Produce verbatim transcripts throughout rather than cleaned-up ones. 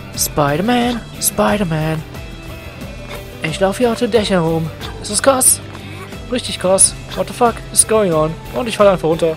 Spider-Man, Spider-Man. Ich laufe hier auf den Dächern rum. Ist das krass? Richtig krass. What the fuck is going on? Und ich falle einfach runter.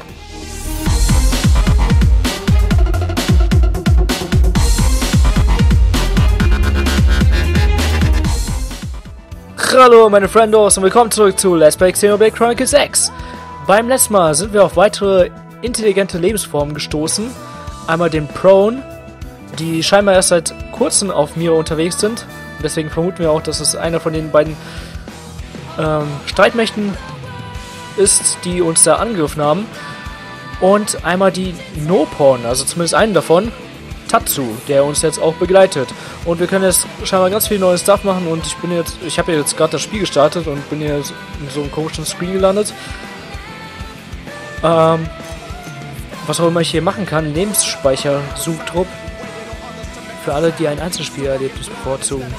Hallo meine Friendos und willkommen zurück zu Let's Play Xenoblade Chronicles sechs. Beim letzten Mal sind wir auf weitere intelligente Lebensformen gestoßen. Einmal den Prone, die scheinbar erst seit kurzem auf Mira unterwegs sind. Und deswegen vermuten wir auch, dass es einer von den beiden ähm, Streitmächten ist, die uns da angegriffen haben. Und einmal die Nopon, also zumindest einen davon, Tatsu, der uns jetzt auch begleitet. Und wir können jetzt scheinbar ganz viel neues Stuff machen und ich bin jetzt, ich habe jetzt gerade das Spiel gestartet und bin jetzt in so einem komischen Screen gelandet. Ähm, was auch immer ich hier machen kann, Lebensspeicher-Suchtrupp. Für alle, die ein Einzelspielerlebnis bevorzugen.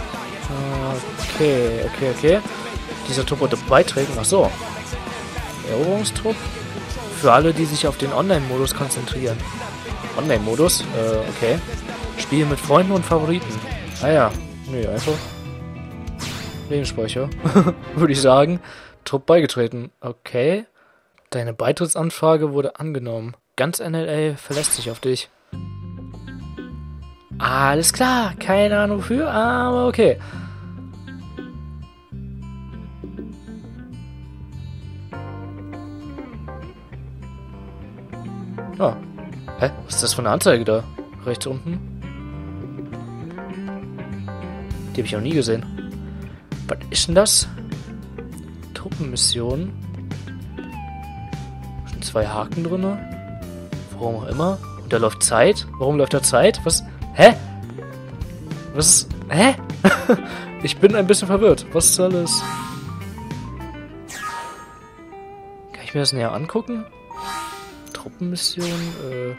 Okay, okay, okay. Dieser Trupp wurde beitreten, ach so. Eroberungstrupp. Für alle, die sich auf den Online-Modus konzentrieren. Online-Modus? Äh, okay. Spiele mit Freunden und Favoriten. Ah ja. Nee, einfach. Lebensspeicher. Würde ich sagen. Trupp beigetreten. Okay. Deine Beitrittsanfrage wurde angenommen. Ganz N L A verlässt sich auf dich. Alles klar. Keine Ahnung wofür, aber okay. Ah. Hä? Was ist das für eine Anzeige da? Rechts unten? Die habe ich noch nie gesehen. Was ist denn das? Truppenmission. Sind zwei Haken drin. Warum auch immer. Und da läuft Zeit. Warum läuft da Zeit? Was? Hä? Was ist... Hä? Ich bin ein bisschen verwirrt. Was soll das? Kann ich mir das näher angucken? Truppenmission, äh...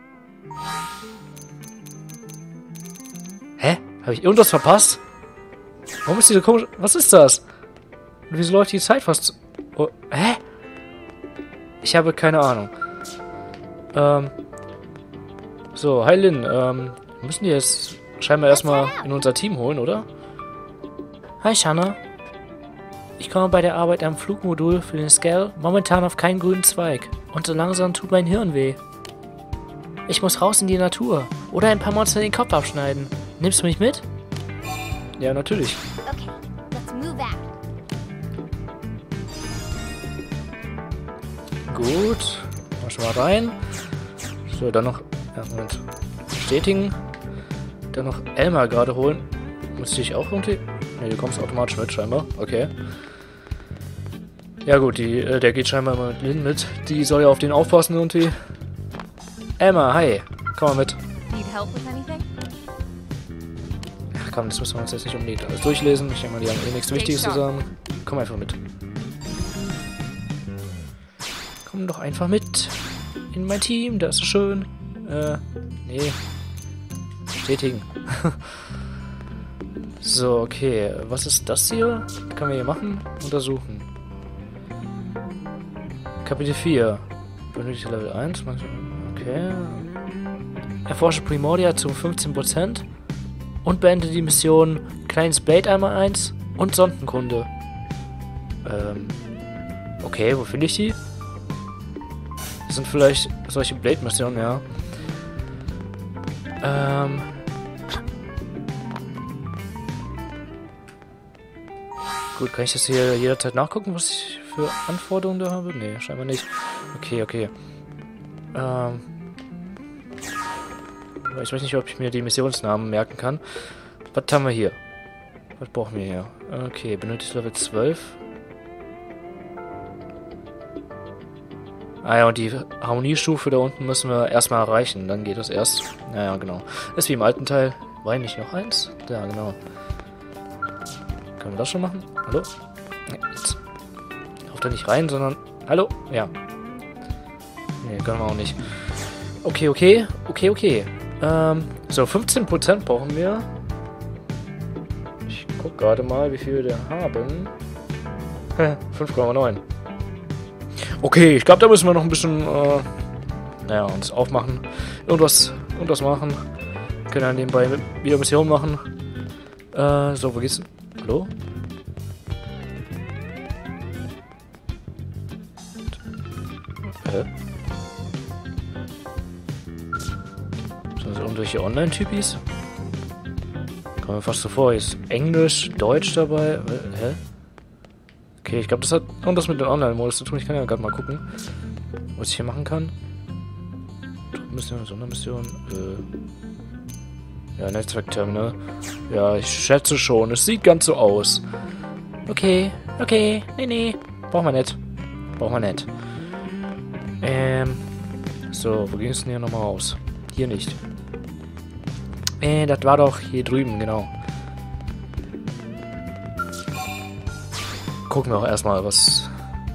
Hä? Habe ich irgendwas verpasst? Warum ist diese komische... Was ist das? Und wieso läuft die Zeit fast... Oh, hä? Ich habe keine Ahnung. Ähm... So, hi Lin, ähm... wir müssen die jetzt scheinbar erstmal in unser Team holen, oder? Hi Shanna. Ich komme bei der Arbeit am Flugmodul für den Scale momentan auf keinen grünen Zweig. Und so langsam tut mein Hirn weh. Ich muss raus in die Natur. Oder ein paar Monster den Kopf abschneiden. Nimmst du mich mit? Ja, natürlich. Okay, let's move out. Gut. Mal schon mal rein. So, dann noch... Ja, Moment. Bestätigen. Dann noch Elmar gerade holen. Muss ich auch irgendwie... Ne, du kommst automatisch mit, scheinbar. Okay. Ja gut, die, äh, der geht scheinbar immer mit Lin mit. Die soll ja auf den aufpassen irgendwie. Emma, hi. Komm mal mit. Need help with anything? Ach komm, das müssen wir uns jetzt nicht unbedingt alles durchlesen. Ich denke mal, die haben eh nichts Wichtiges zu sagen. Komm einfach mit. Komm doch einfach mit. In mein Team, das ist so schön. Äh, nee. Bestätigen. So, okay. Was ist das hier? Was können wir hier machen? Untersuchen. Kapitel vier. Benötigt Level eins. Okay. Erforsche Primordia zu fünfzehn Prozent. Und beende die Mission Kleines Blade einmal eins und Sondenkunde. Ähm. Okay, wo finde ich die? Das sind vielleicht solche Blade-Missionen, ja. Ähm. Gut, kann ich das hier jederzeit nachgucken, was ich für Anforderungen da habe? Nee, scheinbar nicht. Okay, okay. Ähm. Ich weiß nicht, ob ich mir die Missionsnamen merken kann. Was haben wir hier? Was brauchen wir hier? Okay, benötigt Level zwölf. Ah ja, und die Harmoniestufe da unten müssen wir erstmal erreichen. Dann geht das erst. Naja, genau. Ist wie im alten Teil. War nicht noch eins? Ja, genau. Können wir das schon machen? Hallo? Nee, jetzt. Auf da nicht rein, sondern... Hallo? Ja. Nee, können wir auch nicht. Okay, okay. Okay, okay. Ähm, so, fünfzehn Prozent brauchen wir. Ich guck gerade mal, wie viel wir haben. fünf Komma neun. Okay, ich glaube, da müssen wir noch ein bisschen, äh, naja, uns aufmachen. Irgendwas, irgendwas machen. Können wir nebenbei wieder Mission machen. Äh, so, wo geht's? Hallo? Hä? Sind das irgendwelche Online-Typis? Kommt mir fast so vor, ist Englisch, Deutsch dabei. Hä? Okay, ich glaube, das hat irgendwas mit dem Online-Modus zu tun. Ich kann ja gerade mal gucken, was ich hier machen kann. Mission, Sondermission. Äh. Ja, Netzwerkterminal. Ja, ich schätze schon. Es sieht ganz so aus. Okay, okay. Nee, nee. Brauchen wir nicht. Brauchen wir nicht. Ähm. So, wo ging es denn hier nochmal raus? Hier nicht. Äh, das war doch hier drüben, genau. Gucken wir auch erstmal, was.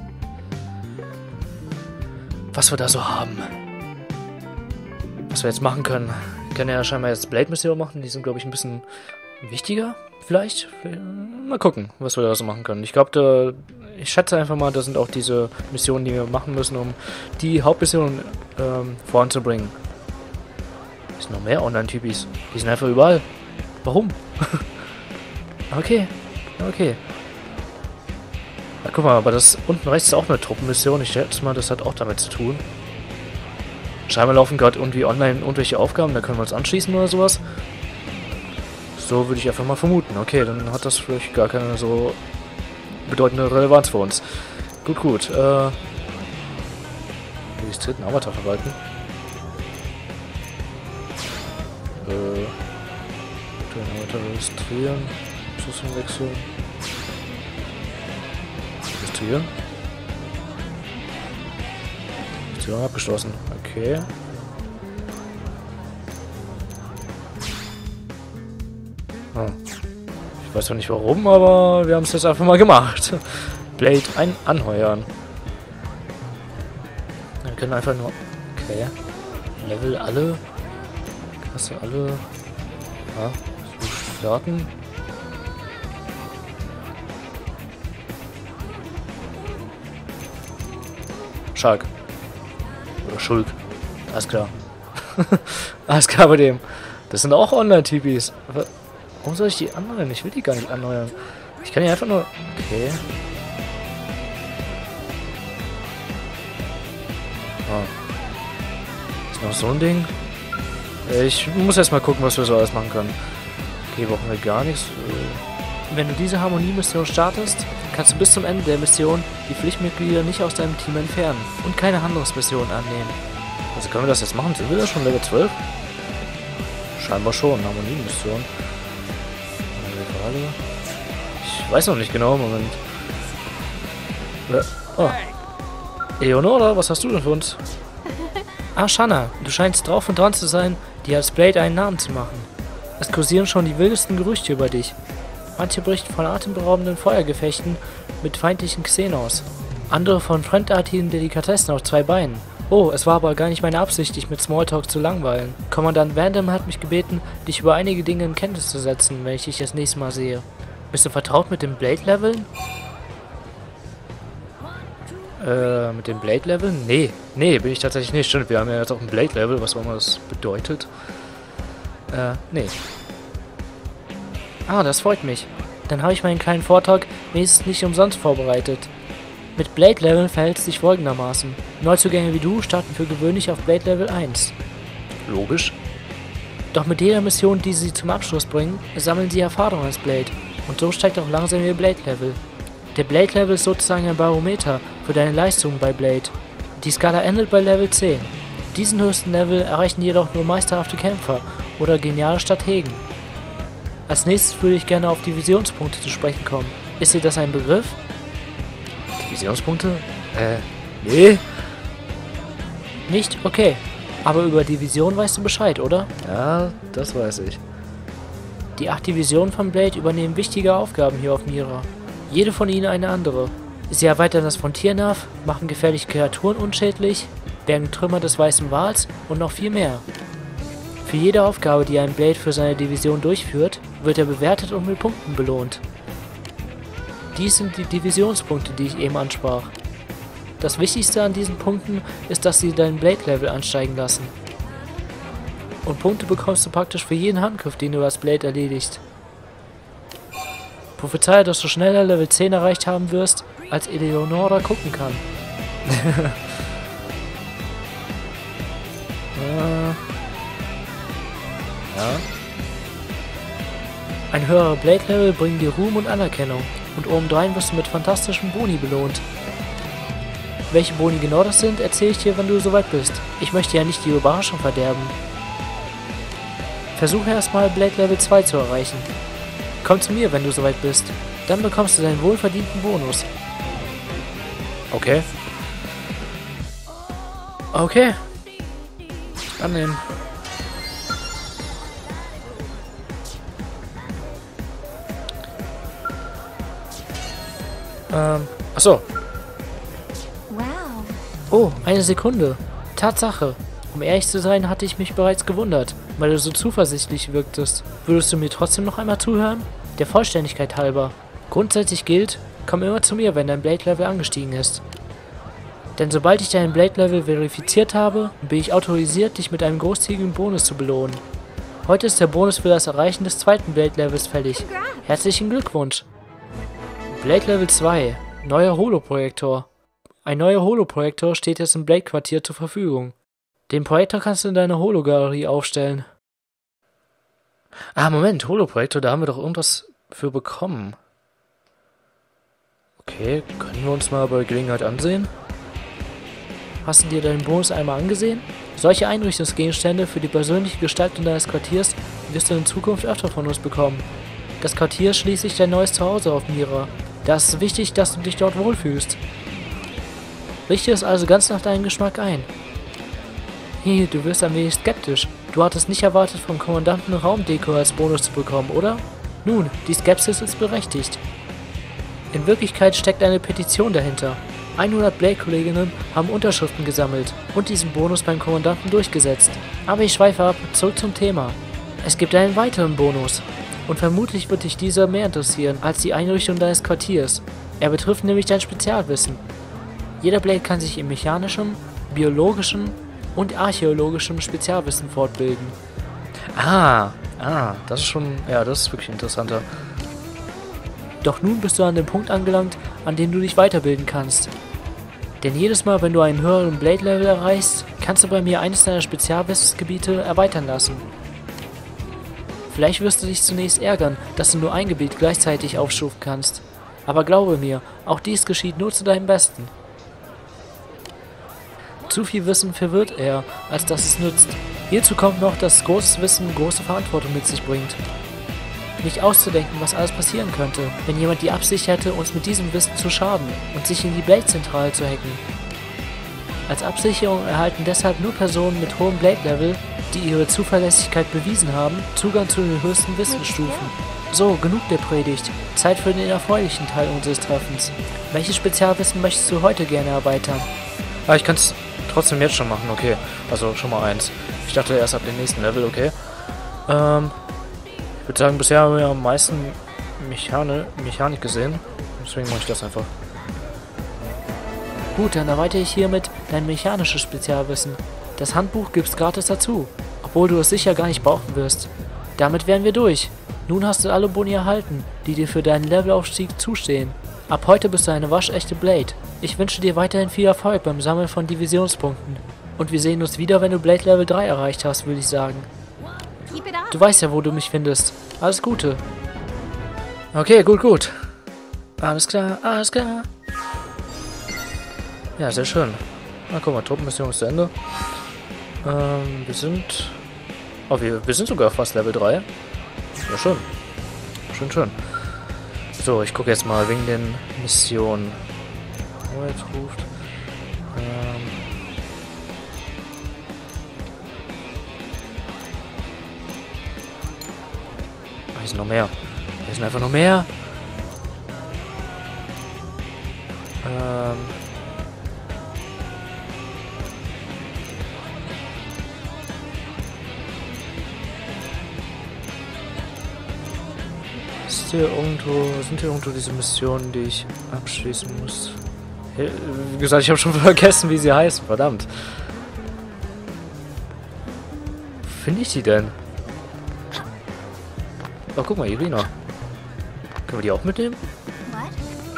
Was wir da so haben. Was wir jetzt machen können. Wir können ja scheinbar jetzt Blade-Missionen machen. Die sind, glaube ich, ein bisschen wichtiger. Vielleicht. Mal gucken, was wir da so machen können. Ich glaube, da. Ich schätze einfach mal, das sind auch diese Missionen, die wir machen müssen, um die Hauptmission ähm, voranzubringen. Es sind noch mehr Online-Typis. Die sind einfach überall. Warum? Okay. Okay. Ja, guck mal, aber das unten rechts ist auch eine Truppenmission. Ich schätze mal, das hat auch damit zu tun. Scheinbar laufen gerade irgendwie online irgendwelche Aufgaben, da können wir uns anschließen oder sowas. So würde ich einfach mal vermuten. Okay, dann hat das vielleicht gar keine so bedeutende Relevanz für uns. Gut, gut. Äh, registrierten Avatar verwalten. Äh, den Avatar registrieren. System wechseln. Registrieren. Registrierung abgeschlossen. Okay. Hm. Ich weiß noch nicht warum, aber wir haben es jetzt einfach mal gemacht. Blade ein anheuern. Wir können einfach nur... Okay. Level alle. Klasse alle. Ja. So starten. Schalk. Oder Schulk. Alles klar. Alles klar bei dem. Das sind auch Online-Typis. Warum soll ich die anheuern? Ich will die gar nicht anheuern. Ich kann die einfach nur... Okay. Ah. Ist noch so ein Ding? Ich muss erst mal gucken, was wir so alles machen können. Okay, brauchen wir gar nichts. Wenn du diese Harmonie-Mission startest, kannst du bis zum Ende der Mission die Pflichtmitglieder nicht aus deinem Team entfernen und keine Handlungsmission annehmen. Also können wir das jetzt machen? Sind wir da schon Level zwölf? Scheinbar schon, Harmonie-Mission. Ich weiß noch nicht genau, Moment. Oh. Eleonora, was hast du denn für uns? Ah, Shanna, du scheinst drauf und dran zu sein, dir als Blade einen Namen zu machen. Es kursieren schon die wildesten Gerüchte über dich. Manche berichten von atemberaubenden Feuergefechten mit feindlichen Xenos. Andere von fremdartigen Delikatessen auf zwei Beinen. Oh, es war aber gar nicht meine Absicht, dich mit Smalltalk zu langweilen. Kommandant Vandam hat mich gebeten, dich über einige Dinge in Kenntnis zu setzen, wenn ich dich das nächste Mal sehe. Bist du vertraut mit dem Blade-Leveln? Äh, mit dem Blade-Leveln? Nee. Nee, bin ich tatsächlich nicht. Stimmt, wir haben ja jetzt auch ein Blade-Level, was auch immer das bedeutet. Äh, nee. Ah, das freut mich. Dann habe ich meinen kleinen Vortrag wenigstens nicht umsonst vorbereitet. Mit Blade-Level verhält es sich folgendermaßen. Neuzugänge wie du starten für gewöhnlich auf Blade-Level eins. Logisch. Doch mit jeder Mission, die sie zum Abschluss bringen, sammeln sie Erfahrung als Blade. Und so steigt auch langsam ihr Blade-Level. Der Blade-Level ist sozusagen ein Barometer für deine Leistungen bei Blade. Die Skala endet bei Level zehn. Diesen höchsten Level erreichen jedoch nur meisterhafte Kämpfer oder geniale Strategen. Als nächstes würde ich gerne auf Divisionspunkte zu sprechen kommen. Ist dir das ein Begriff? Divisionspunkte? Äh, nee. Nicht? Okay. Aber über Division weißt du Bescheid, oder? Ja, das weiß ich. Die acht Divisionen von Blade übernehmen wichtige Aufgaben hier auf Mira. Jede von ihnen eine andere. Sie erweitern das Frontiernav, machen gefährliche Kreaturen unschädlich, bergen Trümmer des Weißen Wals und noch viel mehr. Für jede Aufgabe, die ein Blade für seine Division durchführt, wird er bewertet und mit Punkten belohnt. Dies sind die Divisionspunkte, die ich eben ansprach. Das Wichtigste an diesen Punkten ist, dass sie dein Blade-Level ansteigen lassen. Und Punkte bekommst du praktisch für jeden Handgriff, den du als Blade erledigst. Prophezeie, dass du schneller Level zehn erreicht haben wirst, als Eleonora gucken kann. äh. Ja. Ein höherer Blade-Level bringt dir Ruhm und Anerkennung. Und obendrein wirst du mit fantastischen Boni belohnt. Welche Boni genau das sind, erzähle ich dir, wenn du soweit bist. Ich möchte ja nicht die Überraschung verderben. Versuche erstmal Blade Level zwei zu erreichen. Komm zu mir, wenn du soweit bist. Dann bekommst du deinen wohlverdienten Bonus. Okay. Okay. Annehmen. Ähm, achso. Wow. Oh, eine Sekunde. Tatsache. Um ehrlich zu sein, hatte ich mich bereits gewundert, weil du so zuversichtlich wirktest. Würdest du mir trotzdem noch einmal zuhören? Der Vollständigkeit halber. Grundsätzlich gilt, komm immer zu mir, wenn dein Blade-Level angestiegen ist. Denn sobald ich dein Blade-Level verifiziert habe, bin ich autorisiert, dich mit einem großzügigen Bonus zu belohnen. Heute ist der Bonus für das Erreichen des zweiten Blade-Levels fällig. Herzlichen Glückwunsch! Blade Level zwei. Neuer Holoprojektor. Ein neuer Holoprojektor steht jetzt im Blade-Quartier zur Verfügung. Den Projektor kannst du in deiner Hologalerie aufstellen. Ah, Moment, Holoprojektor, da haben wir doch irgendwas für bekommen. Okay, können wir uns mal bei Gelegenheit ansehen? Hast du dir deinen Bonus einmal angesehen? Solche Einrichtungsgegenstände für die persönliche Gestaltung deines Quartiers wirst du in Zukunft öfter von uns bekommen. Das Quartier ist schließlich dein neues Zuhause auf Mira. Da ist es wichtig, dass du dich dort wohlfühlst. Richte es also ganz nach deinem Geschmack ein. Hey, du wirst ein wenig skeptisch. Du hattest nicht erwartet, vom Kommandanten Raumdeko als Bonus zu bekommen, oder? Nun, die Skepsis ist berechtigt. In Wirklichkeit steckt eine Petition dahinter. hundert Blade-Kolleginnen haben Unterschriften gesammelt und diesen Bonus beim Kommandanten durchgesetzt. Aber ich schweife ab, zurück zum Thema. Es gibt einen weiteren Bonus. Und vermutlich wird dich dieser mehr interessieren als die Einrichtung deines Quartiers. Er betrifft nämlich dein Spezialwissen. Jeder Blade kann sich im mechanischen, biologischen und archäologischen Spezialwissen fortbilden. Ah, ah, das ist schon, ja, das ist wirklich interessanter. Doch nun bist du an dem Punkt angelangt, an dem du dich weiterbilden kannst. Denn jedes Mal, wenn du einen höheren Blade-Level erreichst, kannst du bei mir eines deiner Spezialwissensgebiete erweitern lassen. Vielleicht wirst du dich zunächst ärgern, dass du nur ein Gebiet gleichzeitig aufstufen kannst. Aber glaube mir, auch dies geschieht nur zu deinem Besten. Zu viel Wissen verwirrt eher, als dass es nützt. Hierzu kommt noch, dass großes Wissen große Verantwortung mit sich bringt. Nicht auszudenken, was alles passieren könnte, wenn jemand die Absicht hätte, uns mit diesem Wissen zu schaden und sich in die Blade-Zentrale zu hacken. Als Absicherung erhalten deshalb nur Personen mit hohem Blade-Level, die ihre Zuverlässigkeit bewiesen haben, Zugang zu den höchsten Wissensstufen. So, genug der Predigt. Zeit für den erfreulichen Teil unseres Treffens. Welches Spezialwissen möchtest du heute gerne erweitern? Ah, ich kann es trotzdem jetzt schon machen, okay. Also schon mal eins. Ich dachte erst ab dem nächsten Level, okay. Ähm, ich würde sagen, bisher haben wir am meisten Mechane Mechanik gesehen. Deswegen mache ich das einfach. Gut, dann erweitere ich hiermit dein mechanisches Spezialwissen. Das Handbuch gibt's gratis dazu, obwohl du es sicher gar nicht brauchen wirst. Damit wären wir durch. Nun hast du alle Boni erhalten, die dir für deinen Levelaufstieg zustehen. Ab heute bist du eine waschechte Blade. Ich wünsche dir weiterhin viel Erfolg beim Sammeln von Divisionspunkten. Und wir sehen uns wieder, wenn du Blade Level drei erreicht hast, würde ich sagen. Du weißt ja, wo du mich findest. Alles Gute. Okay, gut, gut. Alles klar, alles klar. Ja, sehr schön. Na, guck mal, Truppenmission ist zu Ende. Ähm, wir sind... Oh, wir, wir sind sogar fast Level drei. Ja, schön. Schön, schön. So, ich gucke jetzt mal wegen den Missionen. Oh, jetzt ruft. Ähm... Ah, hier sind noch mehr. Hier sind einfach noch mehr. Ähm... Ist hier irgendwo, sind hier irgendwo diese Missionen, die ich abschließen muss? Wie gesagt, ich habe schon vergessen, wie sie heißen, verdammt. finde ich die denn? Oh, guck mal, Irina. Können wir die auch mitnehmen? What?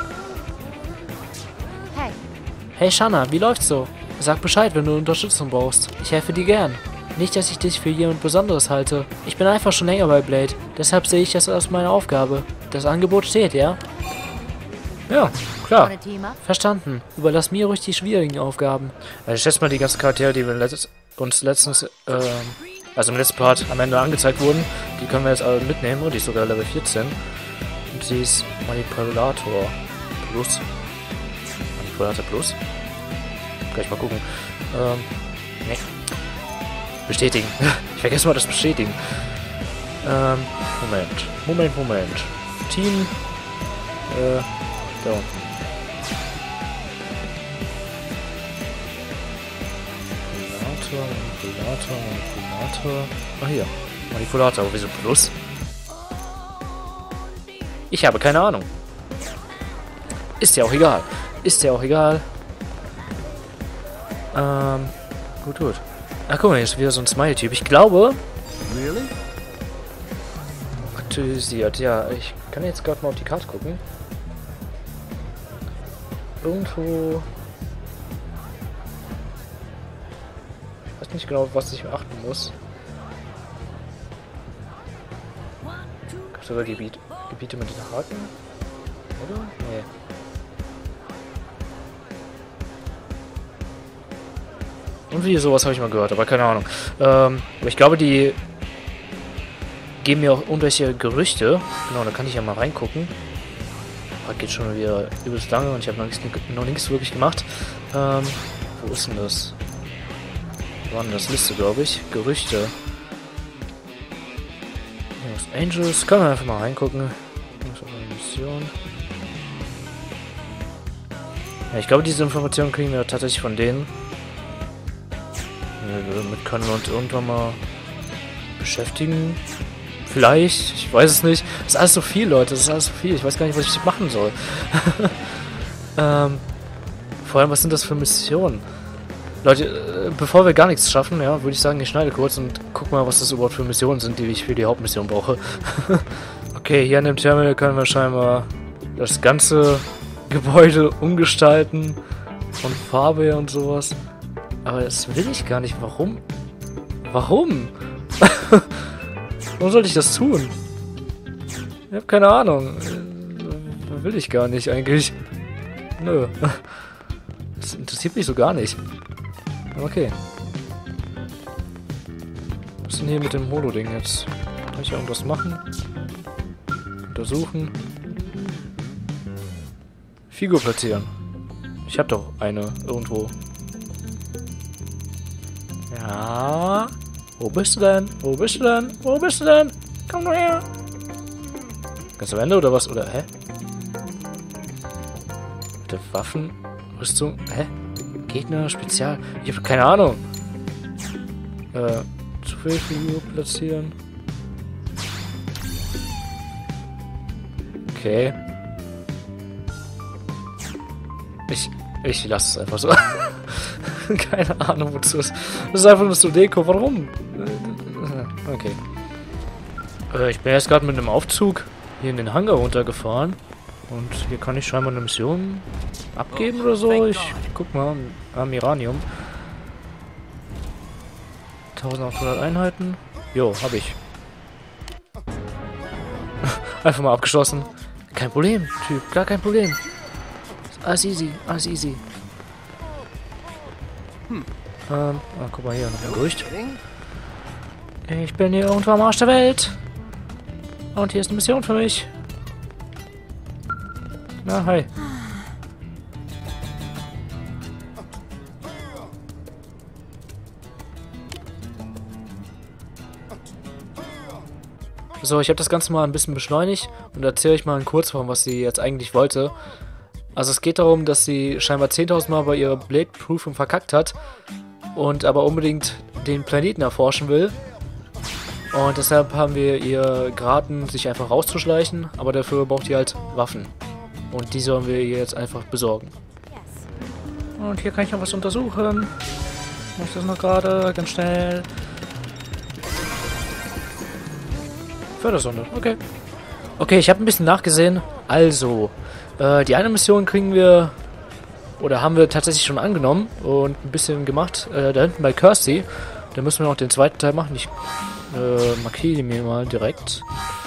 Hey, Hey Shanna, wie läuft's so? Sag Bescheid, wenn du Unterstützung brauchst. Ich helfe dir gern. Nicht, dass ich dich für jemand Besonderes halte. Ich bin einfach schon länger bei Blade. Deshalb sehe ich das als meine Aufgabe. Das Angebot steht, ja? Ja, klar. wanna team up? Verstanden. Überlass mir ruhig die schwierigen Aufgaben. Also ich schätze mal, die ganzen Charaktere, die wir letzt, uns letztens, ähm, also im letzten Part am Ende angezeigt wurden, die können wir jetzt alle mitnehmen. Und die ist sogar Level vierzehn. Und sie ist Manipulator Plus. Manipulator Plus? Gleich mal gucken. Ähm, ne. Bestätigen. Ich vergesse mal das Bestätigen. Ähm, Moment. Moment, Moment. Team. Äh, da unten. Manipulator, Manipulator, Manipulator. Ah, hier. Manipulator, wieso Plus? Ich habe keine Ahnung. Ist ja auch egal. Ist ja auch egal. Ähm, gut, gut. Ach, guck mal, hier ist wieder so ein Smiley-Typ. Ich glaube... Really? Aktualisiert, ja. Ich kann jetzt gerade mal auf die Karte gucken. Irgendwo... Ich weiß nicht genau, auf was ich achten muss. Gab es sogar Gebiet, Gebiete mit den Haken? Oder? Nee. Irgendwie sowas habe ich mal gehört, aber keine Ahnung. Ähm, aber ich glaube, die geben mir auch irgendwelche Gerüchte. Genau, da kann ich ja mal reingucken. Das geht schon wieder übelst lange und ich habe noch nichts, noch nichts wirklich gemacht. Ähm, wo ist denn das? Wo war denn das Liste, glaube ich? Gerüchte. Los Angeles. Können wir einfach mal reingucken. Mission. Ja, ich glaube, diese Informationen kriegen wir tatsächlich von denen. Damit können wir uns irgendwann mal beschäftigen. Vielleicht, ich weiß es nicht. Das ist alles so viel, Leute. Das ist alles so viel. Ich weiß gar nicht, was ich machen soll. ähm, vor allem, was sind das für Missionen? Leute, bevor wir gar nichts schaffen, ja, würde ich sagen, ich schneide kurz und guck mal, was das überhaupt für Missionen sind, die ich für die Hauptmission brauche. Okay, hier an dem Terminal können wir scheinbar das ganze Gebäude umgestalten. Von Farbe und sowas. Aber das will ich gar nicht. Warum? Warum? Warum sollte ich das tun? Ich habe keine Ahnung. Will ich gar nicht eigentlich. Nö. Das interessiert mich so gar nicht. Okay. Was ist denn hier mit dem Holo-Ding jetzt? Kann ich irgendwas machen? Untersuchen. Figur platzieren. Ich habe doch eine irgendwo. Ja. Wo bist du denn? Wo bist du denn? Wo bist du denn? Komm nur her. Ganz am Ende oder was? Oder, hä? Mit der Waffen? Rüstung? Hä? Gegner? Spezial? Ich habe keine Ahnung. Äh, Zufallfigur platzieren. Okay. Ich, ich lasse es einfach so. Keine Ahnung, wozu es. Das ist einfach nur so Deko. Warum? Okay. Äh, ich bin jetzt gerade mit einem Aufzug hier in den Hangar runtergefahren. Und hier kann ich scheinbar eine Mission abgeben oder so. Ich guck mal. Am Iranium. eintausendachthundert Einheiten. Jo, hab ich. Einfach mal abgeschlossen. Kein Problem, Typ. Gar kein Problem. Alles easy, alles easy. Hm. Ähm, ah, guck mal hier, noch ein Gerücht. Ich bin hier irgendwo am Arsch der Welt. Und hier ist eine Mission für mich. Na, hi. So, ich habe das Ganze mal ein bisschen beschleunigt und erzähle euch mal in Kurzform, was sie jetzt eigentlich wollte. Also es geht darum, dass sie scheinbar zehntausend Mal bei ihrer Blade-Prüfung verkackt hat und aber unbedingt den Planeten erforschen will. Und deshalb haben wir ihr geraten, sich einfach rauszuschleichen, aber dafür braucht ihr halt Waffen. Und die sollen wir ihr jetzt einfach besorgen. Und hier kann ich noch was untersuchen. Ich mache das noch gerade, ganz schnell. Fördersonde, okay. Okay, ich habe ein bisschen nachgesehen. Also, äh, die eine Mission kriegen wir, oder haben wir tatsächlich schon angenommen und ein bisschen gemacht. Äh, da hinten bei Kirsty. Da müssen wir noch den zweiten Teil machen. Ich äh, markiere mir mal direkt.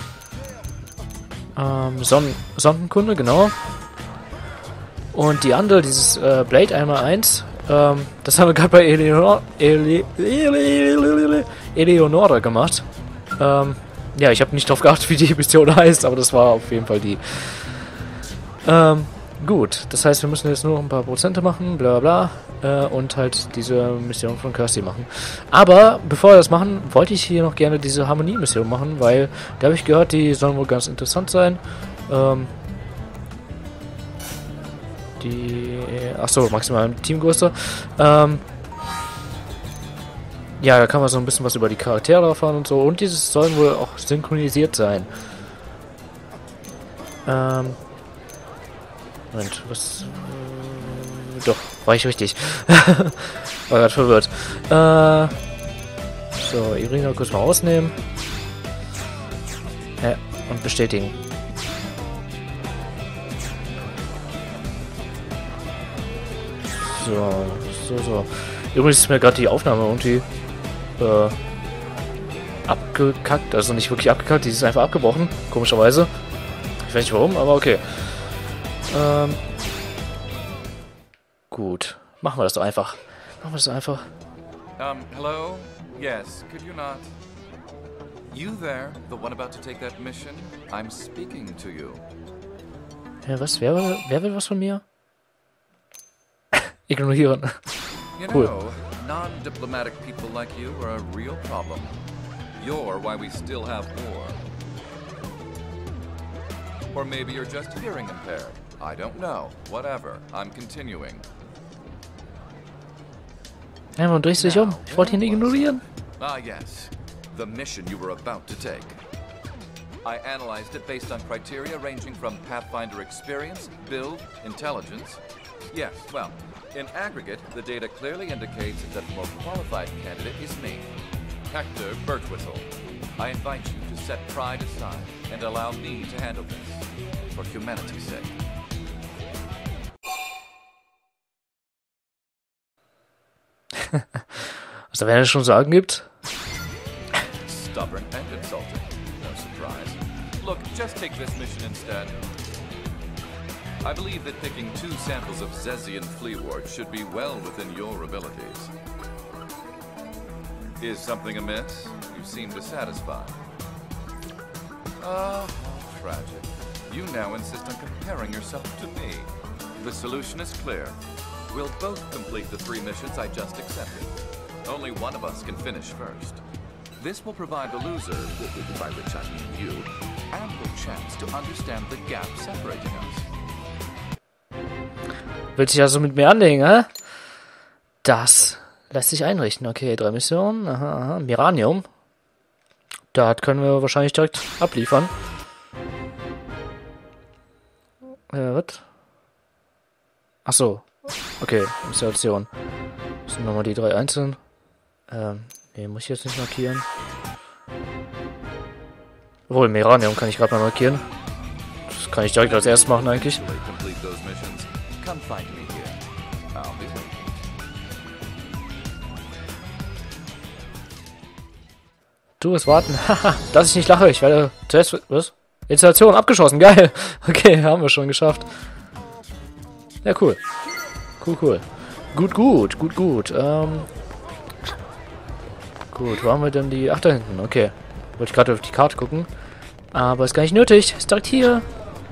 Ähm, Sonnen Sonnenkunde, genau. Und die andere, dieses äh, Blade einmal eins, ähm, das haben wir gerade bei Eleonora, Ele Ele Eleonora gemacht. Ähm, ja, ich habe nicht drauf geachtet, wie die Mission heißt, aber das war auf jeden Fall die. Ähm, gut, das heißt, wir müssen jetzt nur noch ein paar Prozente machen, bla bla, äh, und halt diese Mission von Kirsty machen. Aber bevor wir das machen, wollte ich hier noch gerne diese Harmonie-Mission machen, weil da habe ich gehört, die sollen wohl ganz interessant sein. Ähm, die, achso, maximal Teamgröße. Ähm, ja, da kann man so ein bisschen was über die Charaktere erfahren und so. Und dieses sollen wohl auch synchronisiert sein. Ähm, Moment, was... Äh, doch, war ich richtig. War gerade verwirrt. Äh, so, Irina kurz mal rausnehmen. Ja, und bestätigen. So, so, so. Übrigens ist mir gerade die Aufnahme irgendwie äh, abgekackt. Also nicht wirklich abgekackt, die ist einfach abgebrochen. Komischerweise. Ich weiß nicht warum, aber okay. Ähm, gut. Machen wir das doch einfach. Machen wir das doch einfach. Um, hello? Yes, could you not? You there, the one about to take that mission? I'm speaking to you. Ja, was? Wer, wer will was von mir? Ignorieren. You Cool. know, non-diplomatic people like you are a real problem. You're why we still have war. Or maybe you're just hearing impaired. I don't know. Whatever. I'm continuing. Ja, man dreht sich um. Ich wollte ihn ignorieren. Ah, yes. The mission you were about to take. I analyzed it based on criteria ranging from Pathfinder experience, build, intelligence. Yes, well, in aggregate, the data clearly indicates that the most qualified candidate is me, Hector Birtwhistle. I invite you to set pride aside and allow me to handle this, for humanity's sake. Was da, wenn es schon Sagen gibt? Stubborn and insulting. No surprise. Look, just take this mission instead. I believe that picking two samples of Zezian Fleaward should be well within your abilities. Is something amiss? You seem dissatisfied. Ah, how tragic. You now insist on comparing yourself to me. The solution is clear. We'll both complete the three missions I just accepted. Only one of us can finish first. This will provide the loser, by which I mean you, ample chance to understand the gap separating us. Willst du dich also mit mir anlegen, hä? Das lässt sich einrichten. Okay, drei Missionen. Aha, aha. Miranium. Da können wir wahrscheinlich direkt abliefern. Äh, was? Ach so. Okay, Installation. Das sind nochmal die drei einzeln. Ähm, nee, muss ich jetzt nicht markieren. Obwohl, Miranium kann ich gerade mal markieren. Das kann ich direkt als erstes machen eigentlich. Du wirst warten. Haha, dass ich nicht lache. Ich werde zuerst... Was? Installation abgeschossen. Geil. Okay, haben wir schon geschafft. Ja, cool. Cool, cool. Gut, gut. Gut, gut. Ähm... Gut, wo haben wir denn die... Ach, da hinten. Okay. Wollte ich gerade auf die Karte gucken. Aber ist gar nicht nötig. Ist direkt hier.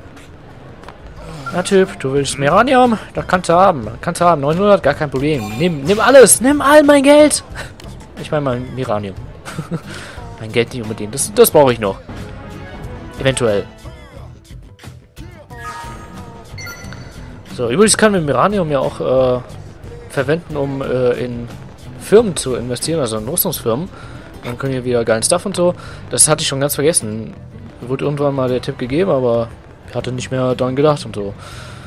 Na, Typ, du willst Miranium? Das kannst du haben. Kannst du haben. neunhundert, gar kein Problem. Nimm, nimm alles. Nimm all mein Geld. Ich meine mal Miranium. Mein Geld nicht unbedingt. Das, das brauche ich noch. Eventuell. So, übrigens können wir Miranium ja auch äh, verwenden, um äh, in Firmen zu investieren, also in Rüstungsfirmen. Dann können wir wieder geilen Stuff und so. Das hatte ich schon ganz vergessen. Wurde irgendwann mal der Tipp gegeben, aber ich hatte nicht mehr daran gedacht und so.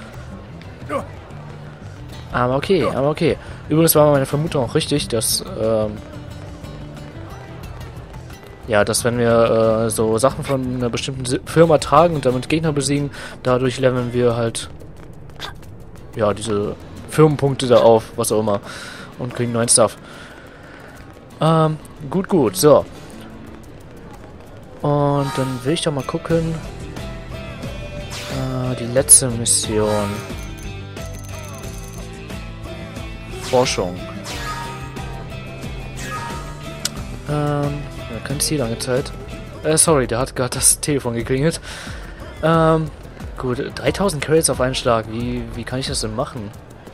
Aber okay, aber okay. Übrigens war meine Vermutung auch richtig, dass ähm, ja, dass wenn wir äh, so Sachen von einer bestimmten Firma tragen und damit Gegner besiegen, dadurch leveln wir halt ja, diese Firmenpunkte da auf, was auch immer. Und kriegen neuen Stuff. Ähm, gut, gut, so. Und dann will ich doch mal gucken. Äh, die letzte Mission. Forschung. Ähm, ja, kein Ziel angezeigt. Äh, sorry, der hat gerade das Telefon geklingelt. Ähm, gut, dreitausend Credits auf einen Schlag. Wie, wie kann ich das denn machen?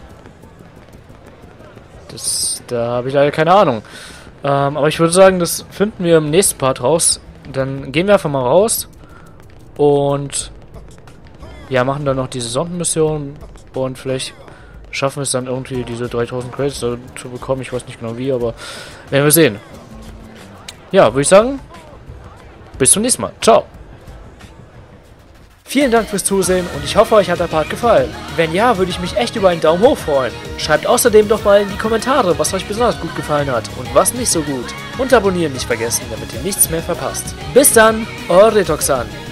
Das, da habe ich leider keine Ahnung. Ähm, aber ich würde sagen, das finden wir im nächsten Part raus. Dann gehen wir einfach mal raus und ja, machen dann noch diese Sondenmission und vielleicht schaffen wir es dann irgendwie, diese dreitausend Credits zu bekommen. Ich weiß nicht genau wie, aber werden wir sehen. Ja, würde ich sagen, bis zum nächsten Mal. Ciao. Vielen Dank fürs Zusehen und ich hoffe, euch hat der Part gefallen. Wenn ja, würde ich mich echt über einen Daumen hoch freuen. Schreibt außerdem doch mal in die Kommentare, was euch besonders gut gefallen hat und was nicht so gut. Und abonnieren nicht vergessen, damit ihr nichts mehr verpasst. Bis dann, eure Retoxan.